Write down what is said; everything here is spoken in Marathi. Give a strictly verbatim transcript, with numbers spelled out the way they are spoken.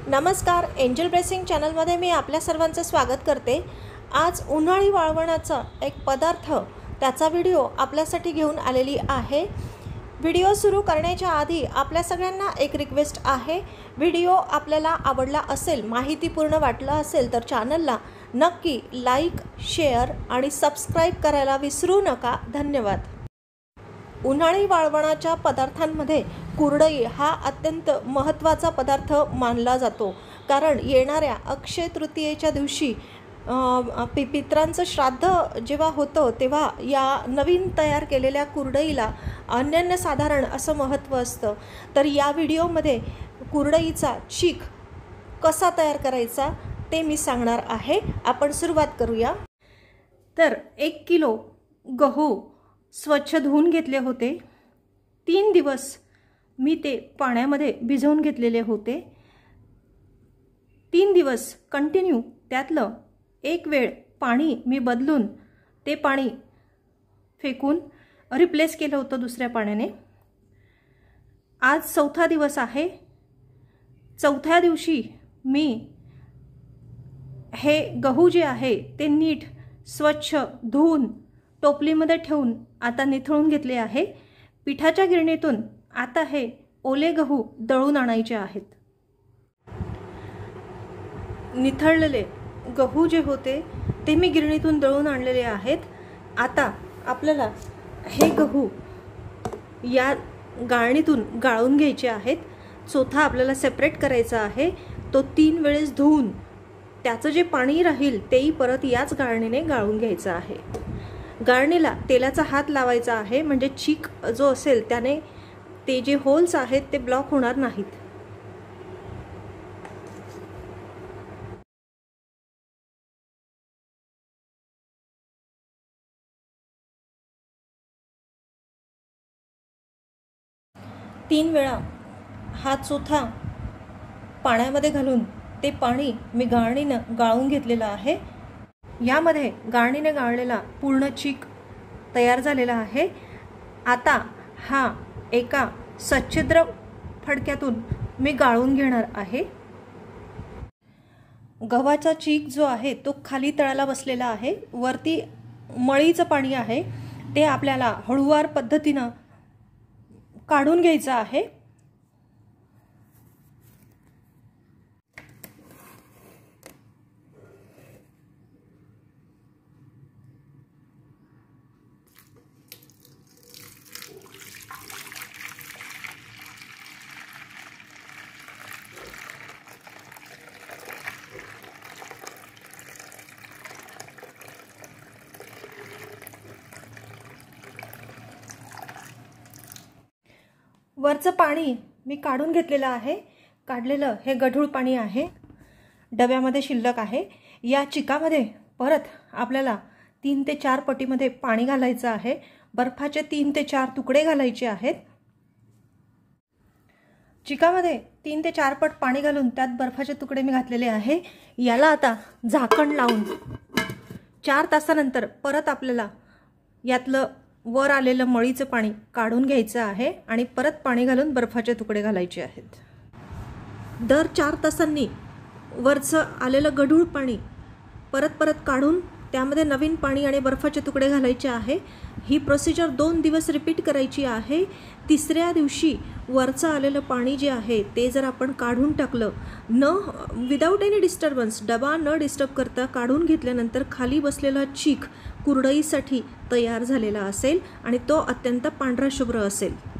नमस्कार, एंजल ब्लेसिंग चॅनलमध्ये मी आपल्या सर्वांचं स्वागत करते। आज उन्हाळी वाळवणाचा एक पदार्थ त्याचा व्हिडिओ आपल्यासाठी घेऊन आलेली आहे। व्हिडिओ सुरू करण्याच्या आधी आपल्या सगळ्यांना एक रिक्वेस्ट आहे, व्हिडिओ आपल्याला आवडला असेल, माहितीपूर्ण वाटला असेल तर चॅनलला नक्की लाईक, शेअर आणि सबस्क्राइब करायला विसरू नका। धन्यवाद। उन्हाळी वाळवणाच्या पदार्थांमध्ये कुरडई हा अत्यंत महत्त्वाचा पदार्थ मानला जातो, कारण येणाऱ्या अक्षय तृतीयेच्या दिवशी पि पित्रांचं श्राद्ध जेव्हा होतं तेव्हा या नवीन तयार केलेल्या कुरडईला अनन्यसाधारण असं महत्त्व असतं। तर या व्हिडिओमध्ये कुरडईचा चीक कसा तयार करायचा ते मी सांगणार आहे। आपण सुरुवात करूया। तर एक किलो गहू स्वच्छ धुवून घेतले होते। तीन दिवस मी ते पाण्यामध्ये भिजवून घेतलेले होते। तीन दिवस कंटिन्यू त्यातलं एक वेळ पाणी मी बदलून ते पाणी फेकून रिप्लेस केलं होतं दुसऱ्या पाण्याने। आज चौथा दिवस आहे। चौथ्या दिवशी मी हे गहू जे आहे ते नीट स्वच्छ धुवून टोपलीमध्ये ठेवून आता निथळून घेतले आहे। पिठाच्या गिरणीतून आता हे ओले गहू दळून आणायचे आहेत। निथळलेले गहू जे होते ते मी गिरणीतून दळून आणलेले आहेत। आता आपल्याला हे गहू या गाळणीतून गाळून घ्यायचे आहेत। चोथा आपल्याला सेपरेट करायचा आहे, तो तीन वेळेस धुवून त्याचं जे पाणी राहील तेही परत याच गाळणीने गाळून घ्यायचं आहे। गाळणीला तेलाचा हात लावायचा आहे, म्हणजे चीक जो असेल त्याने ते जे होल्स आहेत ते ब्लॉक होणार नाहीत। तीन वेळा हा चोथा पाण्यामध्ये घालून ते पाणी मी गाळणीनं गाळून घेतलेलं आहे। यामध्ये गाळणीने गाळलेला पूर्ण चीक तयार झालेला आहे। आता हा एका सच्छिद्र फडक्यातून मी गाळून घेणार आहे। गव्हाचा चीक जो आहे तो खाली तळाला बसलेला आहे, वरती मळीचं पाणी आहे, ते आपल्याला हळूवार पद्धतीनं काढून घ्यायचं आहे। वरचं पाणी मी काढून घेतलेलं आहे। काढलेलं हे गढूळ पाणी आहे, डब्यामध्ये शिल्लक आहे। या चिकामध्ये परत आपल्याला तीन ते चार पटीमध्ये पाणी घालायचं आहे। बर्फाचे तीन ते चार तुकडे घालायचे आहेत। चिकामध्ये तीन ते चार पट पाणी घालून त्यात बर्फाचे तुकडे मी घातलेले आहे। याला आता झाकण लावून चार तासानंतर परत आपल्याला यातलं वर आलेलं मळीचं पाणी काढून घ्यायचं आहे आणि परत पाणी घालून बर्फाचे तुकडे घालायचे आहेत। दर चार तासांनी वरचं आलेलं गढूळ पाणी परत परत काढून त्यामध्ये नवीन पाणी आणि बर्फाचे तुकडे घालायचे आहे। ही प्रोसिजर दोन दिवस रिपीट करायची आहे। तिसऱ्या दिवशी वरचं आलेलं पाणी जे आहे ते जर आपण काढून टाकलं, न विदाऊट एनी डिस्टर्बन्स, डबा न डिस्टर्ब करता काढून घेतल्यानंतर खाली बसलेला चीक कुरडईसाठी तयार झालेला असेल आणि तो अत्यंत पांढरा शुभ्र असेल।